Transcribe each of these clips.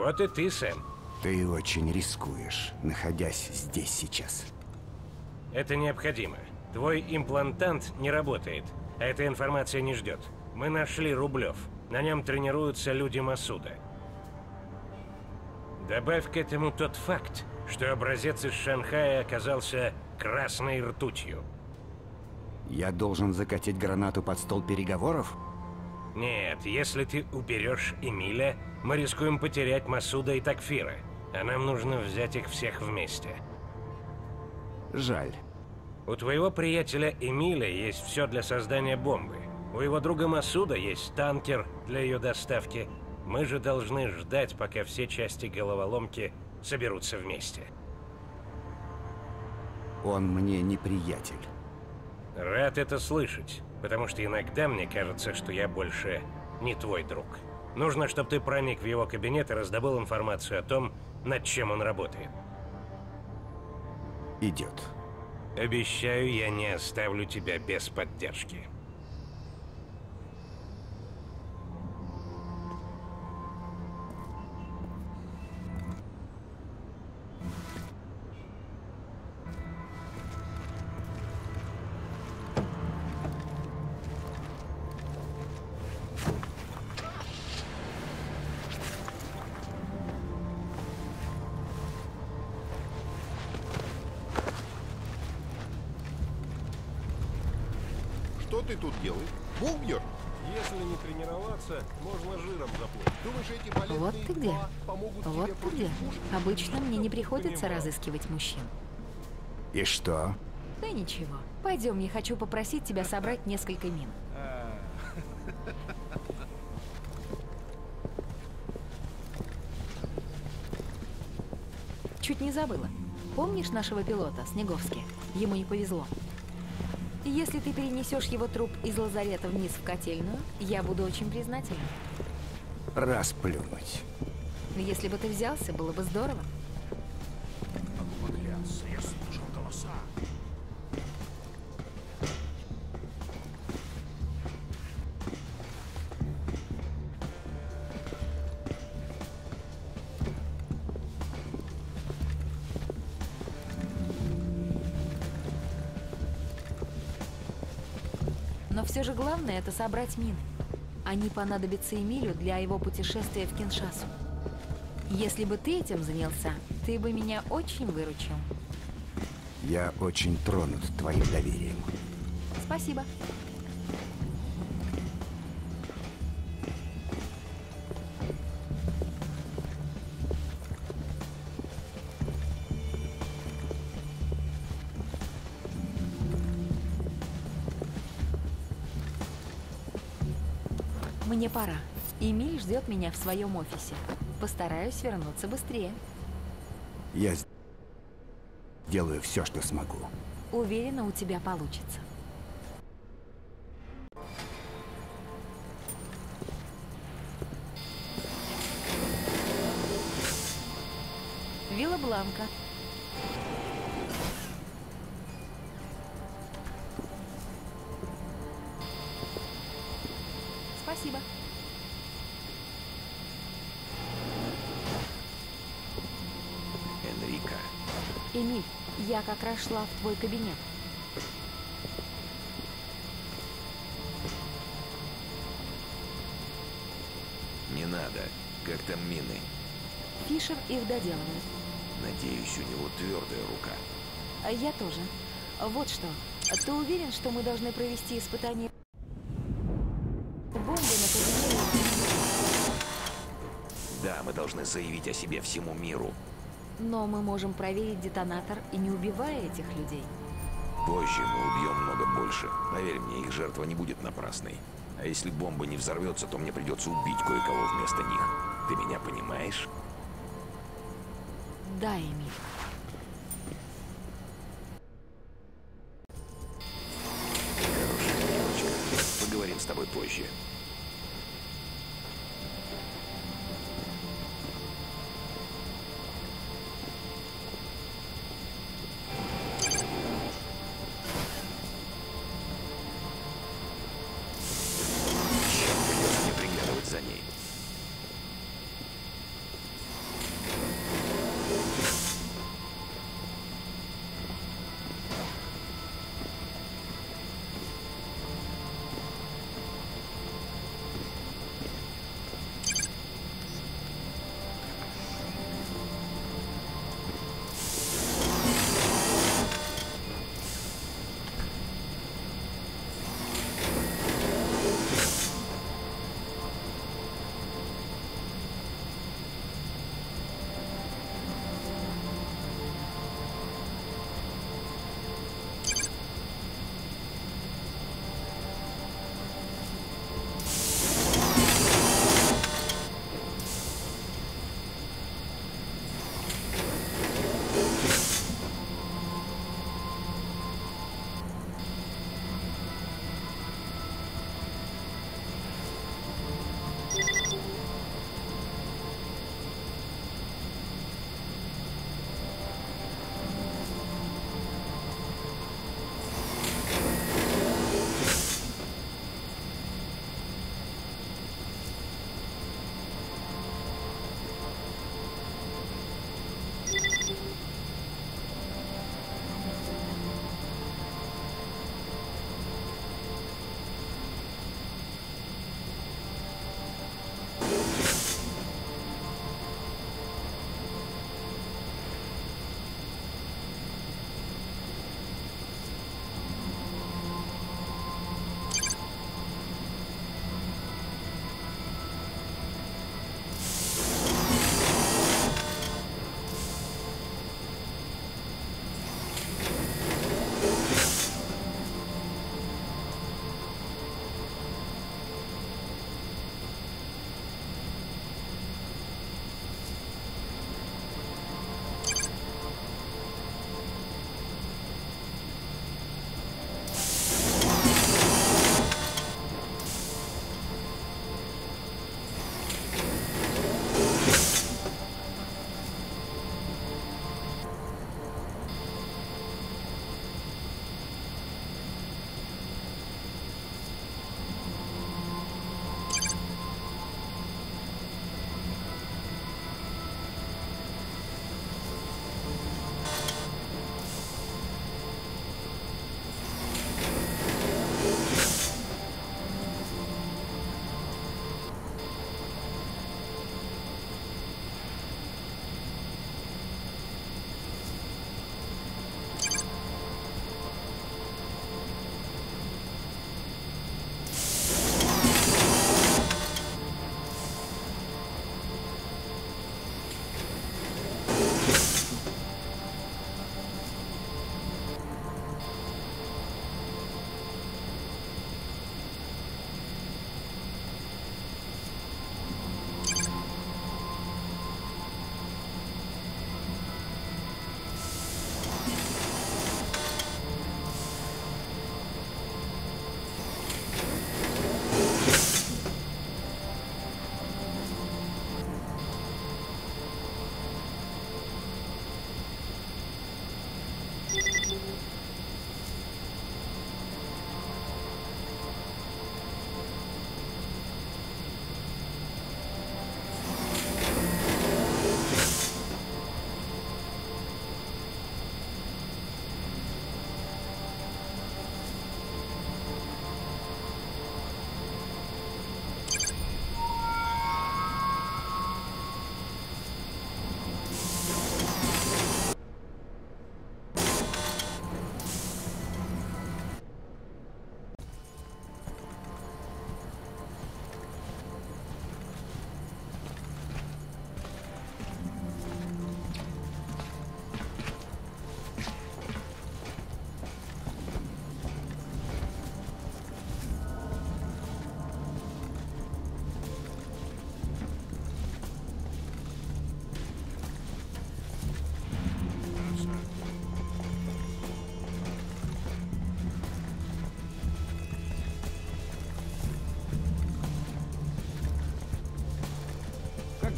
Вот и ты, Сэм. Ты очень рискуешь, находясь здесь сейчас. Это необходимо. Твой имплантант не работает, а эта информация не ждет. Мы нашли Рублев. На нем тренируются люди Масуда. Добавь к этому тот факт, что образец из Шанхая оказался красной ртутью. Я должен закатить гранату под стол переговоров? Нет, если ты уберешь Эмиля, мы рискуем потерять Масуда и Такфира. А нам нужно взять их всех вместе. Жаль. У твоего приятеля Эмиля есть все для создания бомбы. У его друга Масуда есть танкер для ее доставки. Мы же должны ждать, пока все части головоломки соберутся вместе. Он мне не приятель. Рад это слышать, потому что иногда мне кажется, что я больше не твой друг. Нужно, чтобы ты проник в его кабинет и раздобыл информацию о том, над чем он работает. Идет. Обещаю, я не оставлю тебя без поддержки. Что ты тут делаешь? Бомбер? Если не тренироваться, можно жиром заплыть. Думаешь, эти полезные Вот ты где. помогут Вот тебе ты против где. пушек? Обычно мне не приходится разыскивать мужчин. И что? Да ничего. Пойдем, я хочу попросить тебя собрать несколько мин. Чуть не забыла. Помнишь нашего пилота, Снеговски? Ему не повезло. Если ты перенесешь его труп из лазарета вниз в котельную, я буду очень признательна. Расплюнуть. Если бы ты взялся, было бы здорово. Я слышал голоса. Но все же главное — это собрать мины. Они понадобятся Эмилю для его путешествия в Киншасу. Если бы ты этим занялся, ты бы меня очень выручил. Я очень тронут твоим доверием. Спасибо. Мне пора. Эмиль ждет меня в своем офисе. Постараюсь вернуться быстрее. Я делаю все, что смогу. Уверена, у тебя получится. Вилла Бланка. Спасибо. Энрика. Эмиль, я как раз шла в твой кабинет. Не надо. Как там мины? Фишер их доделывает. Надеюсь, у него твердая рука. А я тоже. Вот что. Ты уверен, что мы должны провести испытание бомбы на подземелье? Да, мы должны заявить о себе всему миру. Но мы можем проверить детонатор и не убивая этих людей. Позже мы убьем много больше. Поверь мне, их жертва не будет напрасной. А если бомба не взорвется, то мне придется убить кое-кого вместо них. Ты меня понимаешь? Да, Эмиль. Хорошая девочка. Поговорим с тобой позже. Черт, придется мне приглядывать за ней.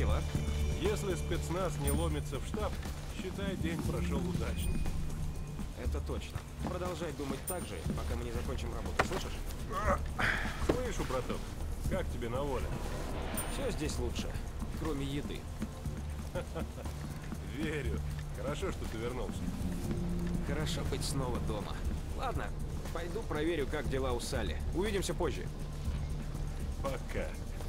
дела? Если спецназ не ломится в штаб, считай, день прошел удачно. Это точно. Продолжай думать так же, пока мы не закончим работу, слышишь? Слышу, браток, как тебе на воле? Все здесь лучше, кроме еды. Верю. Хорошо, что ты вернулся. Хорошо быть снова дома. Ладно, пойду проверю, как дела у Салли. Увидимся позже. Пока.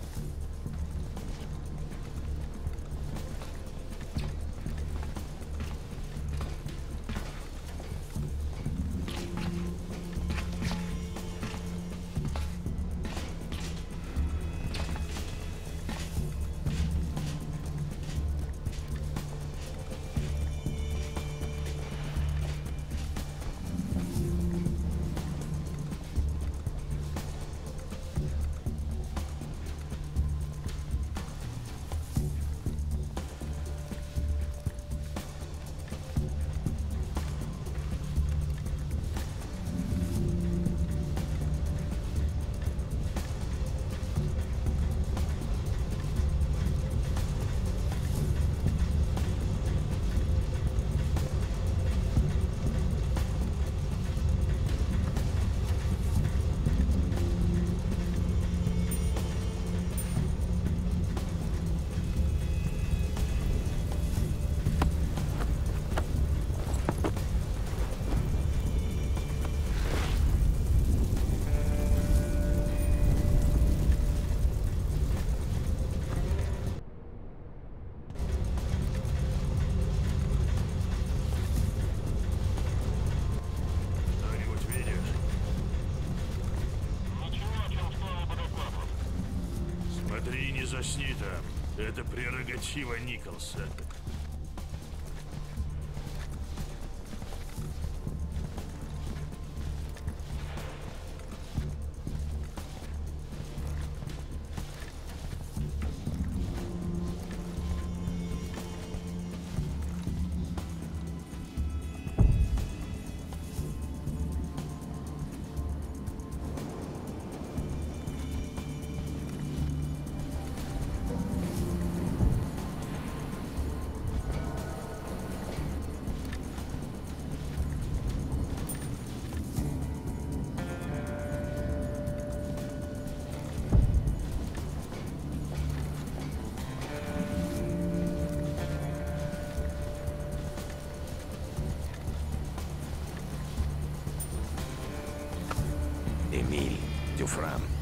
Что-нибудь видишь? Ничего, о чем стоило бы докладывать. Смотри, не засни там. Это прерогатива Николса. Эмиль Дюфран.